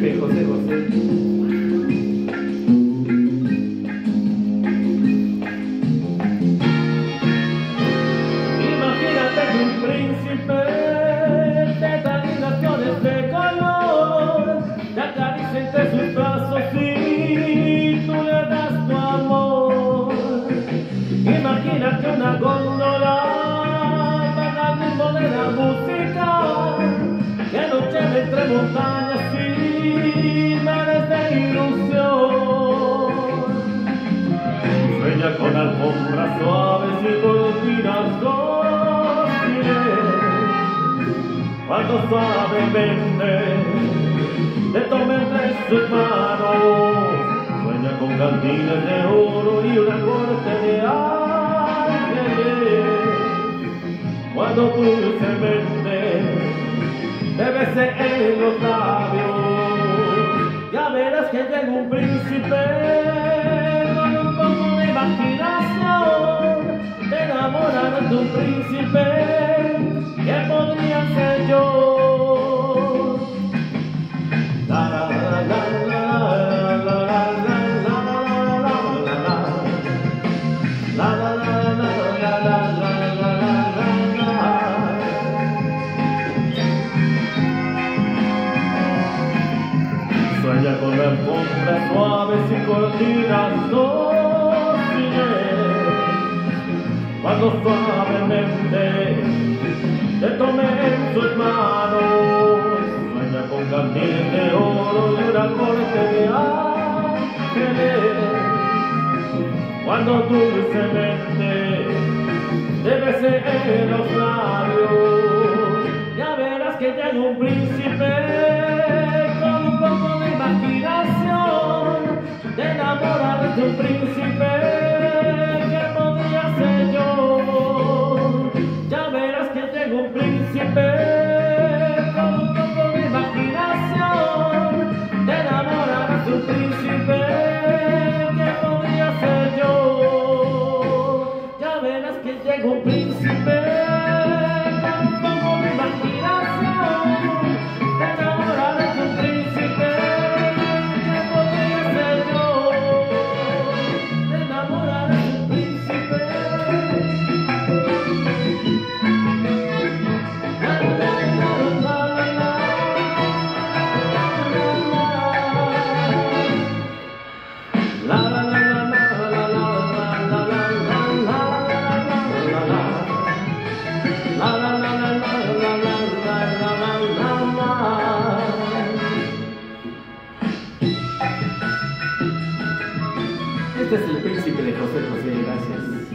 príncipe José José. Imagínate que un príncipe te da flores de color, te acaricia entre sus brazos y tú le das tu amor. Imagínate una góndola para el ritmo de la música, que nos lleve entre montañas y mares de ilusión. Sueña con alfombras suaves y cortinas dóciles, cuando suavemente te tome entre sus manos. Sueña con cantines de oro y una corte de ángeles, cuando dulcemente te bese en los labios. Ya verás que llega un príncipe con un poco de imaginación, te enamorarás de un príncipe que podría ser yo. La la la la la la la la la la la la. Sueña con alfombras suaves y cortinas dóciles, cuando suavemente te tome en sus manos. Sueña con cantines de oro y una corte de ángeles, cuando dulcemente te bese en los labios. Ya verás que llega un príncipe con un poco de imaginación, te enamorarás de un príncipe que podría ser yo. Ya verás que llega un príncipe con un poco de imaginación, te enamorarás de un príncipe que podría ser yo. Ya verás que llega un príncipe con un poco de imaginación, te enamorarás de un príncipe que podría ser yo. Te enamorarás de un príncipe. Este es el príncipe de José José, gracias.